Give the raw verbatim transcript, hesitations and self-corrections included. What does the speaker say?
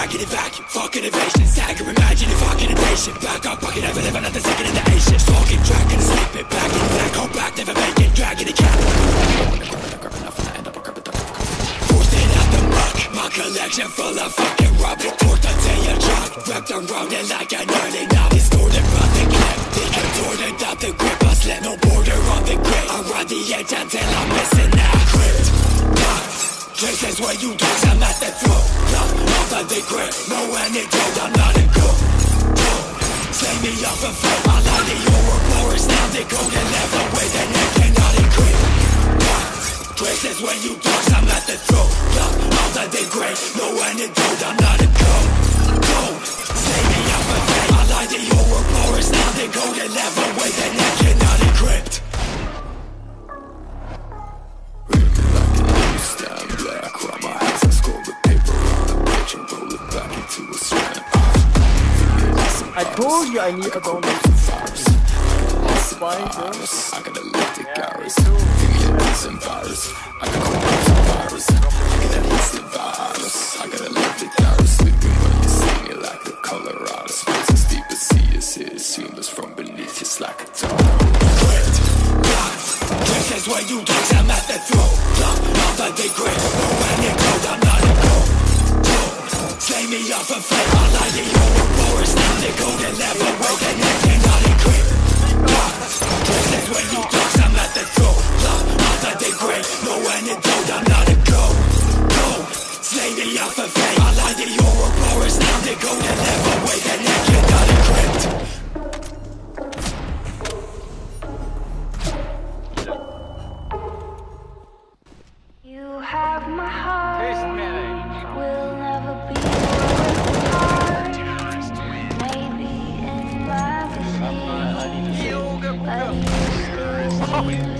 cracking it vacuum, fucking evasion, stagger, imagine if fucking invasion. Back up, fucking ever live another second in the Asian. Stalking, tracking, sleeping, back in the back, hold back, never make it, dragging it, cat. Forced it out the muck, my collection full of fucking rubbish. Torch until you drunk, wrapped around it like an early now. Distorted from the clip, they contorted out the grip. I slam no border on the grid. I ride the edge until I'm missing out. Crypt, locked. Traces where you dogs, I'm at the throat. Love, off of the grip, no antidote, I'm not a goat. Slay me off a foot, I lie to your reports. Now they go to level with an egg cannot equate. Traces where you dogs, I'm at the throat. Love, off of the grip, no antidote, I'm not a goat. Goat, slay me off a foot, I lie to your reports. Now they go to level with an egg cannot equate. I told you I need a donut. Why, bro? I got a lifted virus. Give me a decent virus. I got a virus. I get a decent virus. I got a lifted virus. Sleeping when you see me like the Colorado. Space as deep as sea is here. Seamless from beneath you like a dog. Crypt, locked. Traces where you dogs, I'm at the throat. Love, off of the grip. No antidote, I'm not a goat. Slay me off a flame, I lie to your reports. Now they go to level with an egg cannot equate. Traces when you dogs, I'm at the throat. Love, off of the grave, no antidote, I'm not a goat. Go, slay me off a flame, I lie to your reports. Now they go to level with an egg cannot equate. You have my heart, will never be apart. Maybe in magazines, but you still